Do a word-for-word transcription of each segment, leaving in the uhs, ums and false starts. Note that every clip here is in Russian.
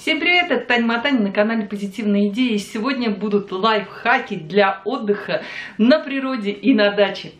Всем привет, это Таня Матань на канале Позитивные идеи. Сегодня будут лайфхаки для отдыха на природе и на даче.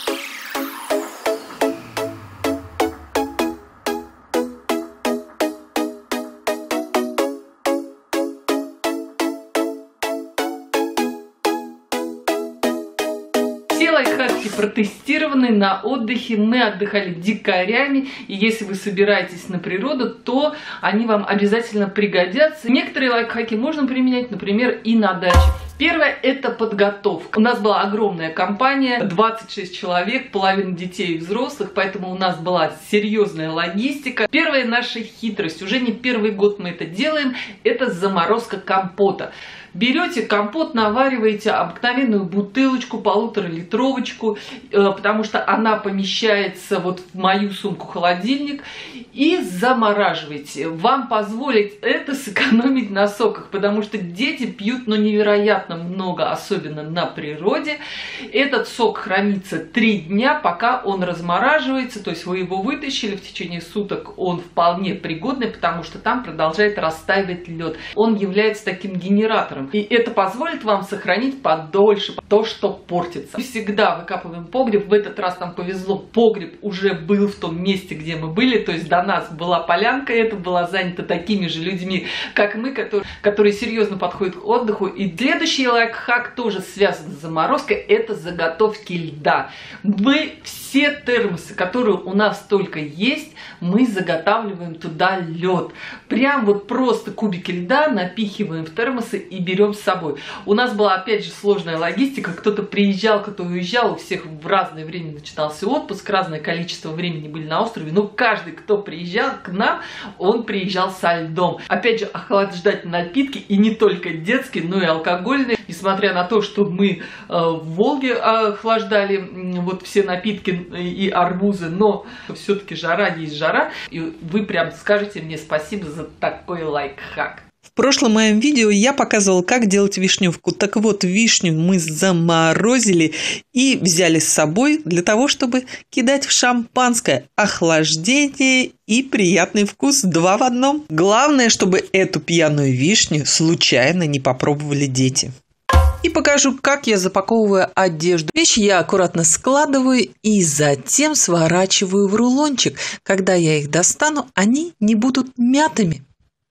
Все лайфхаки протестированы на отдыхе, мы отдыхали дикарями, и если вы собираетесь на природу, то они вам обязательно пригодятся. Некоторые лайфхаки можно применять, например, и на даче. Первое – это подготовка. У нас была огромная компания, двадцать шесть человек, половина детей и взрослых, поэтому у нас была серьезная логистика. Первая наша хитрость, уже не первый год мы это делаем, это заморозка компота. Берете компот, навариваете обыкновенную бутылочку, полуторалитровочку, потому что она помещается вот в мою сумку-холодильник, и замораживаете. Вам позволит это сэкономить на соках, потому что дети пьют ну, невероятно много, особенно на природе. Этот сок хранится три дня, пока он размораживается, то есть вы его вытащили в течение суток, он вполне пригодный, потому что там продолжает растаивать лед. Он является таким генератором. И это позволит вам сохранить подольше то, что портится. Мы всегда выкапываем погреб. В этот раз нам повезло, погреб уже был в том месте, где мы были. То есть до нас была полянка, это была занята такими же людьми, как мы, которые, которые серьезно подходят к отдыху. И следующий лайфхак тоже связан с заморозкой, это заготовки льда. Мы все термосы, которые у нас только есть, мы заготавливаем туда лед. Прям вот просто кубики льда напихиваем в термосы и берем с собой. У нас была опять же сложная логистика, кто-то приезжал, кто-то уезжал, у всех в разное время начинался отпуск, разное количество времени были на острове, но каждый, кто приезжал к нам, он приезжал со льдом. Опять же, охлаждательные напитки, и не только детские, но и алкогольные. Несмотря на то, что мы э, в Волге охлаждали э, вот все напитки и арбузы, но все-таки жара есть жара, и вы прям скажете мне спасибо за такой лайфхак. В прошлом моем видео я показывала, как делать вишневку. Так вот, вишню мы заморозили и взяли с собой для того, чтобы кидать в шампанское. Охлаждение и приятный вкус два в одном. Главное, чтобы эту пьяную вишню случайно не попробовали дети. И покажу, как я запаковываю одежду. Вещи я аккуратно складываю и затем сворачиваю в рулончик. Когда я их достану, они не будут мятыми.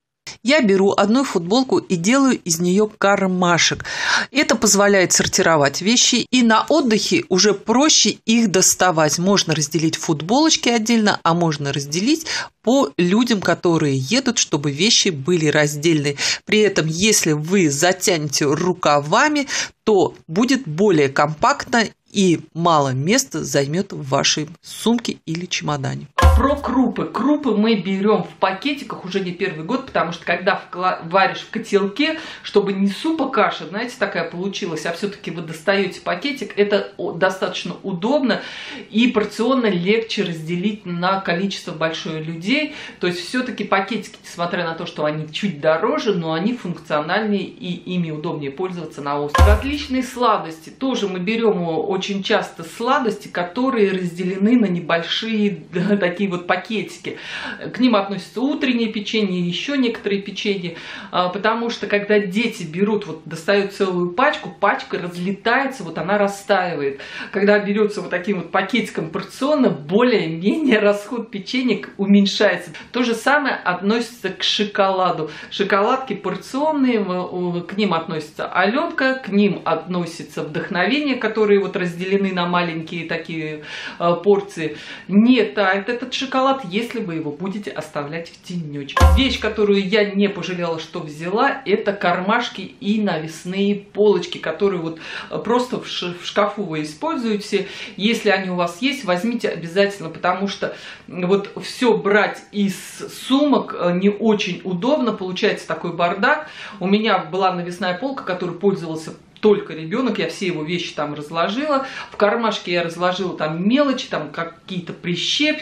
Я беру одну футболку и делаю из нее кармашек. Это позволяет сортировать вещи, и на отдыхе уже проще их доставать. Можно разделить футболочки отдельно, а можно разделить по людям, которые едут, чтобы вещи были раздельны. При этом, если вы затянете рукавами, то будет более компактно и мало места займет в вашей сумке или чемодане. Про крупы. Крупы мы берем в пакетиках уже не первый год, потому что когда варишь в котелке, чтобы не супа каша, знаете, такая получилась, а все-таки вы достаете пакетик, это достаточно удобно и порционно легче разделить на количество большое людей. То есть все-таки пакетики, несмотря на то, что они чуть дороже, но они функциональнее и ими удобнее пользоваться на острове. Различные сладости. Тоже мы берем очень часто сладости, которые разделены на небольшие такие вот пакетики. К ним относятся утреннее печенье, еще некоторые печенья, потому что когда дети берут, вот достают целую пачку, пачка разлетается, вот она растаивает. Когда берется вот таким вот пакетиком порционно, более-менее расход печенек уменьшается. То же самое относится к шоколаду. Шоколадки порционные, к ним относится Аленка, к ним относится вдохновение, которые вот разделены на маленькие такие порции. Не тает этот шоколад, если вы его будете оставлять в тенечке. Вещь, которую я не пожалела, что взяла, это кармашки и навесные полочки, которые вот просто в шкафу вы используете. Если они у вас есть, возьмите обязательно, потому что вот все брать из сумок не очень удобно, получается такой бардак. У меня была навесная полка, которой пользовался только ребенок, я все его вещи там разложила. В кармашке я разложила там мелочи, там какие-то прищепки.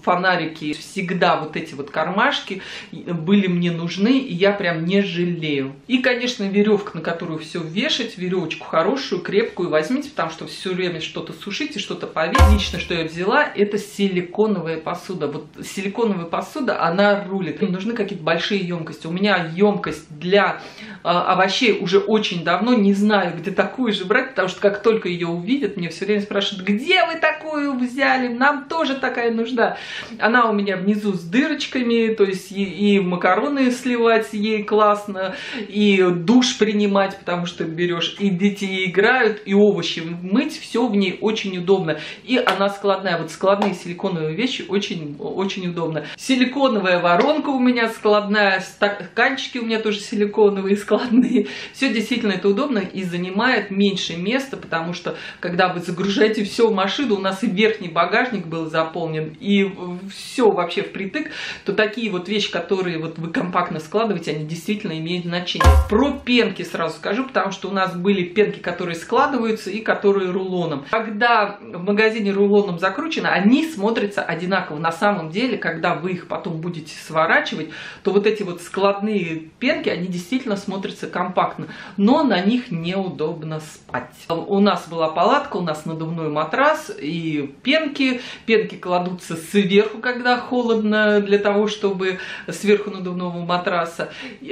фонарики, всегда вот эти вот кармашки были мне нужны, и я прям не жалею. И, конечно, веревка, на которую все вешать, веревочку хорошую, крепкую возьмите, потому что все время что-то сушите, что-то повесить. Лично, что я взяла, это силиконовая посуда. Вот силиконовая посуда, она рулит. Им нужны какие-то большие емкости. У меня емкость для э, овощей уже очень давно, не знаю, где такую же брать, потому что как только ее увидят, мне все время спрашивают, где вы такую взяли? Нам тоже такая нужна. Она у меня внизу с дырочками, то есть и, и макароны сливать ей классно, и душ принимать, потому что берешь, и дети играют, и овощи мыть, все в ней очень удобно. И она складная, вот складные силиконовые вещи очень, очень удобно. Силиконовая воронка у меня складная, стаканчики у меня тоже силиконовые, складные. Все действительно это удобно и занимает меньше места, потому что когда вы загружаете все в машину, у нас и верхний багажник был заполнен, и все вообще впритык, то такие вот вещи, которые вот вы компактно складываете, они действительно имеют значение. Про пенки сразу скажу, потому что у нас были пенки, которые складываются и которые рулоном. Когда в магазине рулоном закручено, они смотрятся одинаково. На самом деле, когда вы их потом будете сворачивать, то вот эти вот складные пенки, они действительно смотрятся компактно, но на них неудобно спать. У нас была палатка, у нас надувной матрас и пенки. Пенки кладутся сверху, когда холодно, для того, чтобы сверху надувного матраса.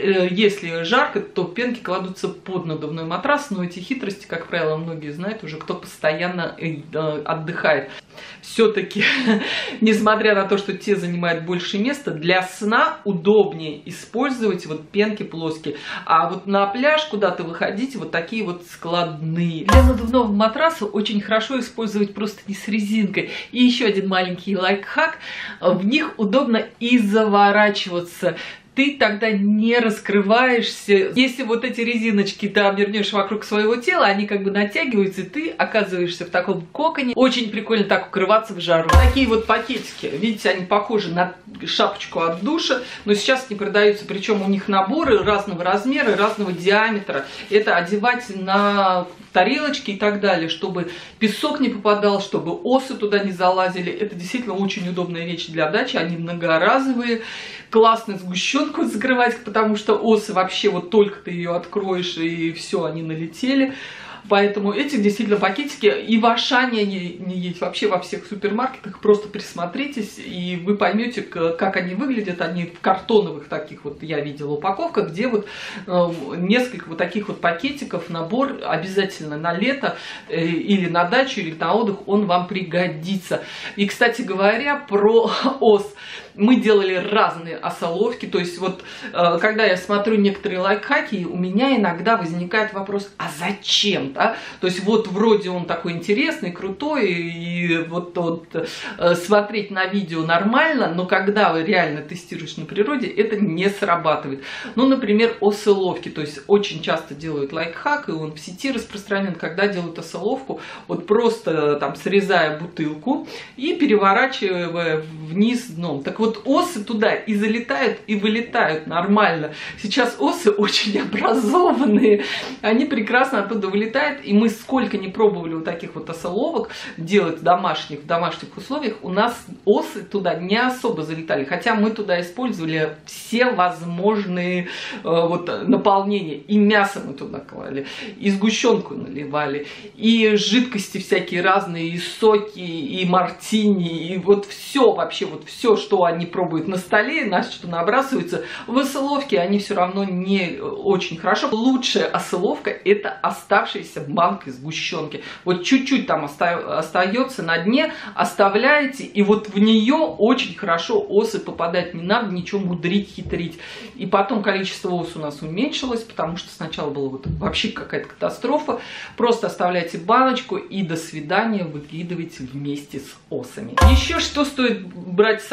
Если жарко, то пенки кладутся под надувной матрас, но эти хитрости, как правило, многие знают уже, кто постоянно отдыхает. Все-таки, несмотря на то, что те занимают больше места, для сна удобнее использовать вот пенки плоские. А вот на пляж куда-то выходить вот такие вот складные. Для надувного матраса очень хорошо использовать просто не с резинкой. И еще один маленький лайфхак. В них удобно и заворачиваться. Ты тогда не раскрываешься. Если вот эти резиночки ты обернешь вокруг своего тела, они как бы натягиваются, и ты оказываешься в таком коконе. Очень прикольно так укрываться в жару. Такие вот пакетики, видите, они похожи на шапочку от душа, но сейчас они продаются, причем у них наборы разного размера, разного диаметра. Это одевать на тарелочки и так далее, чтобы песок не попадал, чтобы осы туда не залазили. Это действительно очень удобная вещь для дачи, они многоразовые. Классно сгущенку закрывать, потому что осы вообще вот только ты ее откроешь, и все, они налетели. Поэтому эти действительно пакетики и в Ашане они не есть вообще во всех супермаркетах. Просто присмотритесь, и вы поймете, как они выглядят. Они в картоновых таких вот, я видела, упаковках, где вот э, несколько вот таких вот пакетиков, набор обязательно на лето э, или на дачу, или на отдых он вам пригодится. И, кстати говоря, про ос. Мы делали разные осоловки, то есть вот э, когда я смотрю некоторые лайфхаки, у меня иногда возникает вопрос, а зачем? Да? То есть вот вроде он такой интересный, крутой, и вот, вот э, смотреть на видео нормально, но когда вы реально тестируешь на природе, это не срабатывает. Ну, например, осоловки, то есть очень часто делают лайфхак, и он в сети распространен, когда делают осоловку, вот просто там срезая бутылку и переворачивая вниз дном. Так вот, осы туда и залетают, и вылетают нормально. Сейчас осы очень образованные, они прекрасно оттуда вылетают, и мы сколько не пробовали вот таких вот осоловок делать домашних, в домашних условиях, у нас осы туда не особо залетали, хотя мы туда использовали все возможные э, вот наполнения, и мясо мы туда клали, и сгущенку наливали, и жидкости всякие разные, и соки, и мартини, и вот все вообще, вот все, что они пробуют на столе, на что набрасываются, в осоловке они все равно не очень хорошо. Лучшая осоловка — это оставшаяся банка сгущенки. Вот чуть-чуть там оста остается на дне, оставляете, и вот в нее очень хорошо осы попадать. Не надо ничего мудрить, хитрить. И потом количество ос у нас уменьшилось, потому что сначала была вот вообще какая-то катастрофа. Просто оставляйте баночку и до свидания, выкидывайте вместе с осами. Еще что стоит брать с собой, когда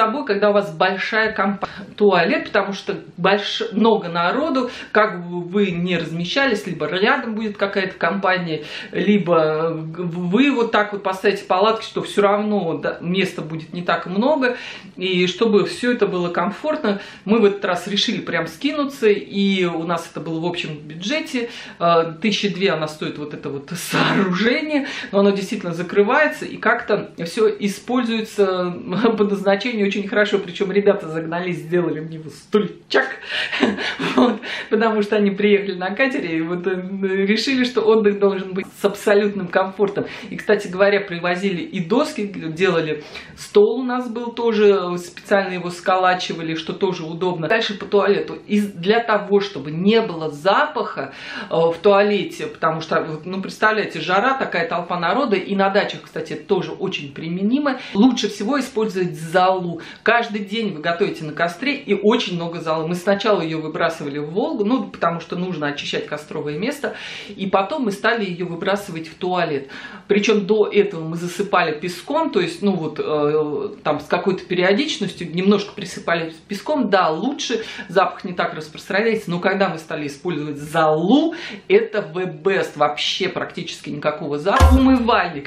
когда у вас большая компания, туалет, потому что больш... много народу, как бы вы не размещались, либо рядом будет какая-то компания, либо вы вот так вот поставите палатки, что все равно да, места будет не так много, и чтобы все это было комфортно, мы в этот раз решили прям скинуться, и у нас это было в общем бюджете, тысячи две она стоит вот это вот сооружение, но оно действительно закрывается, и как-то все используется по назначению очень хорошо, причем ребята загнались, сделали мне стульчак, вот, потому что они приехали на катере и вот решили, что отдых должен быть с абсолютным комфортом. И, кстати говоря, привозили и доски, делали стол у нас был тоже, специально его сколачивали, что тоже удобно. Дальше по туалету. И для того, чтобы не было запаха в туалете, потому что, ну, представляете, жара, такая толпа народа, и на дачах, кстати, это тоже очень применимо, лучше всего использовать золу. Каждый день вы готовите на костре, и очень много золы. Мы сначала ее выбрасывали в Волгу, ну, потому что нужно очищать костровое место, и потом мы стали ее выбрасывать в туалет. Причем до этого мы засыпали песком, то есть, ну, вот, э, там, с какой-то периодичностью, немножко присыпали песком, да, лучше, запах не так распространяется, но когда мы стали использовать золу, это the best, вообще практически никакого запаха. Умывальник.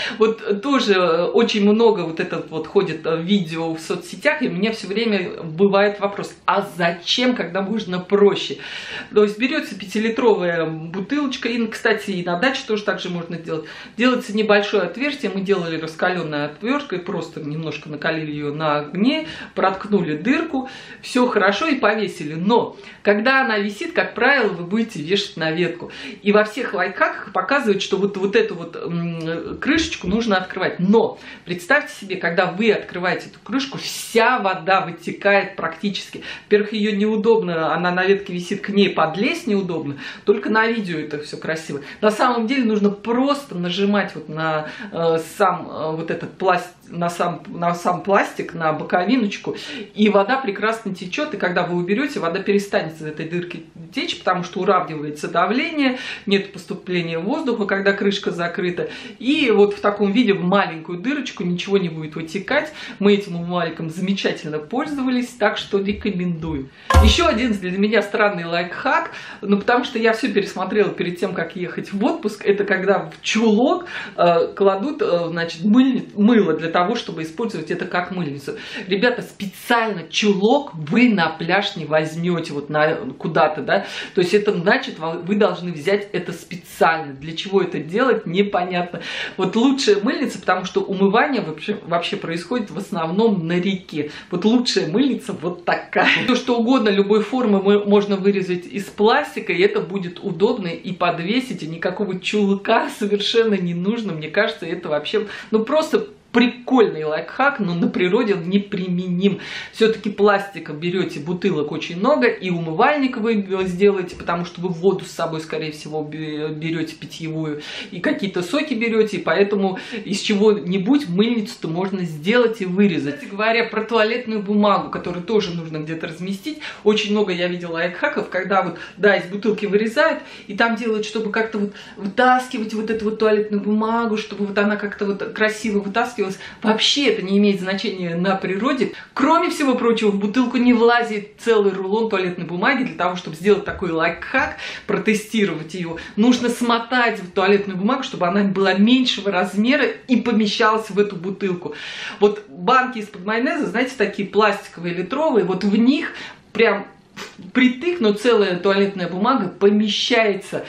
Вот тоже очень много вот это вот ходит видео в соцсетях, и у меня все время бывает вопрос, а зачем, когда можно проще? То есть берется пятилитровая бутылочка, и, кстати, и на даче тоже так же можно делать. Делается небольшое отверстие, мы делали раскаленной отверткой, просто немножко накалили ее на огне, проткнули дырку, все хорошо и повесили. Но когда она висит, как правило, вы будете вешать на ветку. И во всех лайфхаках показывают, что вот, вот эту вот м, крышечку нужно открывать. Но представьте себе, когда вы открываете эту крышку, вся вода вытекает практически. Во-первых, ее неудобно, она на ветке висит, к ней подлезть неудобно. Только на видео это все красиво. На самом деле нужно просто нажимать вот на э, сам э, вот этот пластик, на сам, на сам пластик, на боковиночку, и вода прекрасно течет, и когда вы уберете, вода перестанет из этой дырки течь, потому что уравнивается давление, нет поступления воздуха, когда крышка закрыта, и вот в таком виде в маленькую дырочку ничего не будет вытекать. Мы этим умывальником замечательно пользовались, так что рекомендую. Еще один для меня странный лайфхак, ну потому что я все пересмотрела перед тем, как ехать в отпуск, это когда в чулок э, кладут э, значит, мыль, мыло для того, чтобы использовать это как мыльницу. Ребята, специально чулок вы на пляж не возьмете вот на куда-то, да, то есть это значит, вы должны взять это специально. Для чего это делать, непонятно. Вот лучшая мыльница, потому что умывание вообще, вообще происходит в основном на реке. Вот лучшая мыльница вот такая. То, что угодно, любой формы можно вырезать из пластика, и это будет удобно и подвесить, и никакого чулка совершенно не нужно. Мне кажется, это вообще, ну просто прикольный лайфхак, но на природе он неприменим. Все-таки пластика берете, бутылок очень много, и умывальник вы сделаете, потому что вы воду с собой, скорее всего, берете питьевую, и какие-то соки берете, и поэтому из чего-нибудь мыльницу-то можно сделать и вырезать. Кстати говоря, про туалетную бумагу, которую тоже нужно где-то разместить, очень много я видела лайфхаков, когда вот, да, из бутылки вырезают, и там делают, чтобы как-то вот вытаскивать вот эту вот туалетную бумагу, чтобы вот она как-то вот красиво вытаскивалась. Вообще это не имеет значения на природе. Кроме всего прочего, в бутылку не влазит целый рулон туалетной бумаги. Для того, чтобы сделать такой лайфхак, протестировать ее, нужно смотать в туалетную бумагу, чтобы она была меньшего размера и помещалась в эту бутылку. Вот банки из-под майонеза, знаете, такие пластиковые, литровые, вот в них прям впритык, но целая туалетная бумага помещается.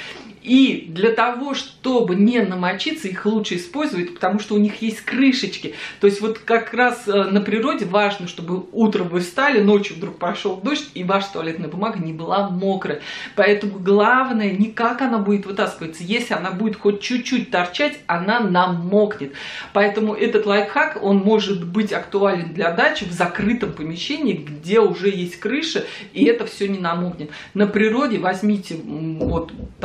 И для того, чтобы не намочиться, их лучше использовать, потому что у них есть крышечки. То есть вот как раз на природе важно, чтобы утром вы встали, ночью вдруг пошел дождь, и ваша туалетная бумага не была мокрая. Поэтому главное, не как она будет вытаскиваться. Если она будет хоть чуть-чуть торчать, она намокнет. Поэтому этот лайфхак, он может быть актуален для дачи в закрытом помещении, где уже есть крыша, и это все не намокнет. На природе возьмите вот там большую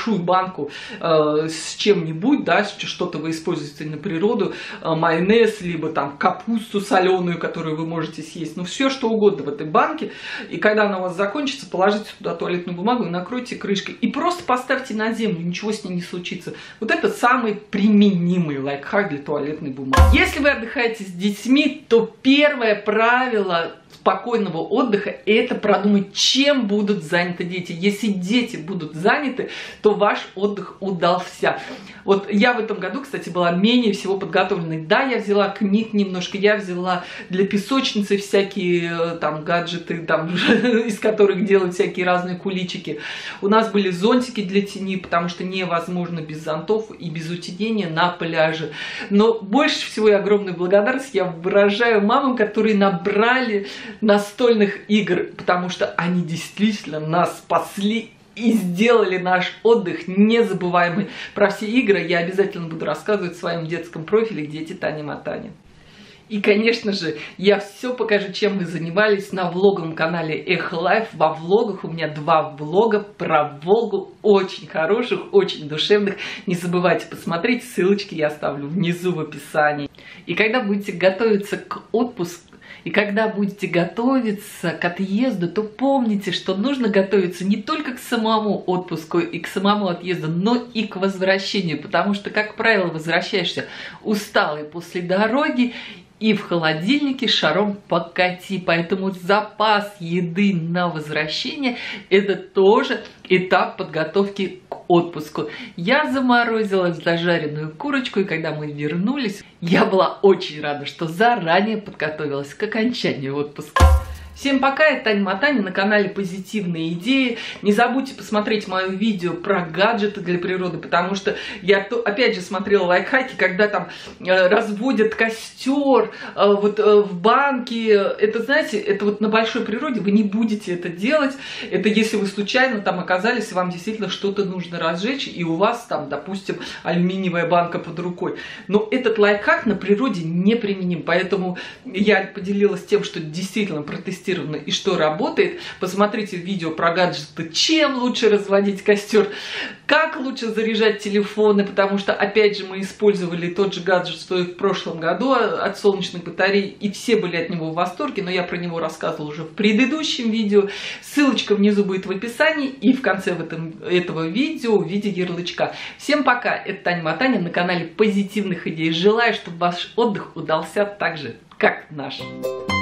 большую банку э, с чем-нибудь, да, что-то вы используете на природу, э, майонез, либо там капусту соленую, которую вы можете съесть, ну все что угодно в этой банке. И когда она у вас закончится, положите туда туалетную бумагу и накройте крышкой. И просто поставьте на землю, ничего с ней не случится. Вот это самый применимый лайфхак для туалетной бумаги. Если вы отдыхаете с детьми, то первое правило спокойного отдыха – это продумать, чем будут заняты дети. Если дети будут заняты, то ваш отдых удался. Вот я в этом году, кстати, была менее всего подготовленной. Да, я взяла книг немножко, я взяла для песочницы всякие там гаджеты, там, из которых делают всякие разные куличики. У нас были зонтики для тени, потому что невозможно без зонтов и без утенения на пляже. Но больше всего и огромную благодарность я выражаю мамам, которые набрали настольных игр, потому что они действительно нас спасли и сделали наш отдых незабываемый. Про все игры я обязательно буду рассказывать в своем детском профиле «Дети Тани Матани». И, конечно же, я все покажу, чем мы занимались на влоговом канале Эхо Лайф. Во влогах у меня два влога про Волгу, очень хороших, очень душевных. Не забывайте посмотреть, ссылочки я оставлю внизу в описании. И когда будете готовиться к отпуску, И когда будете готовиться к отъезду, то помните, что нужно готовиться не только к самому отпуску и к самому отъезду, но и к возвращению. Потому что, как правило, возвращаешься усталый после дороги, и в холодильнике шаром покати. Поэтому запас еды на возвращение – это тоже этап подготовки к отпуску. Я заморозила зажаренную курочку, и когда мы вернулись, я была очень рада, что заранее подготовилась к окончанию отпуска. Всем пока, это Таня Матани на канале Позитивные идеи. Не забудьте посмотреть мое видео про гаджеты для природы, потому что я опять же смотрела лайфхаки, когда там э, разводят костер э, вот э, в банке. Это, знаете, это вот на большой природе вы не будете это делать. Это если вы случайно там оказались, и вам действительно что-то нужно разжечь, и у вас там, допустим, алюминиевая банка под рукой. Но этот лайфхак на природе не применим, поэтому я поделилась тем, что действительно протестировала и что работает. Посмотрите видео про гаджеты, чем лучше разводить костер, как лучше заряжать телефоны, потому что опять же мы использовали тот же гаджет, что и в прошлом году от солнечных батарей, и все были от него в восторге, но я про него рассказывала уже в предыдущем видео. Ссылочка внизу будет в описании и в конце в этом, этого видео в виде ярлычка. Всем пока, это Таня Матани на канале Позитивных идей. Желаю, чтобы ваш отдых удался так же, как наш.